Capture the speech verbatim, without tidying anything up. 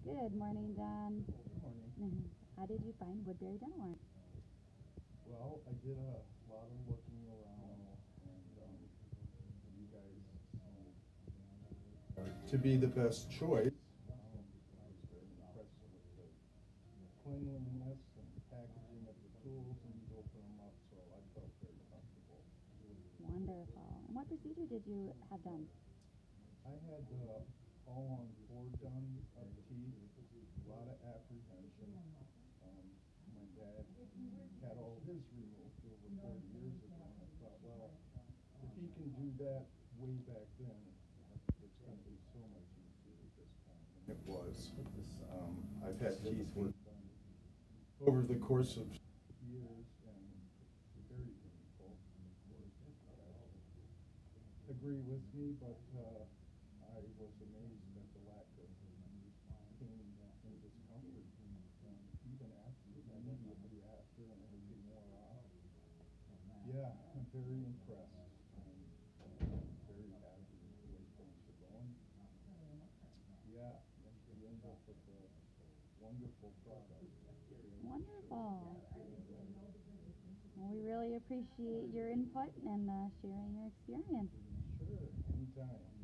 Good morning, John. Good morning. How did you find Woodbury Dental Art? Well, I did a lot of looking around, and um, you guys seem to be the best choice. Um, I was very impressed with the cleanliness and packaging of the tools, and you'd open them up, so I felt very comfortable. Wonderful. And what procedure did you have done? I had uh, all on four done up teeth, a lot of apprehension. Um, my dad had all his removed over forty years ago, and I thought, well, if he can do that way back then, it's going to be so much easier at this point. And it was. Um, I've had teeth work done over the course of years, and it's very painful. Of course, you guys agree with me, but uh, I was amazed at the lack of pain and discomfort, um, even after, immediately after, and everything wore off. Yeah, I'm very impressed. I'm very happy with the way things are going. Yeah, you end up with a wonderful product. Wonderful. Well, we really appreciate your input and uh, sharing your experience. Sure, anytime.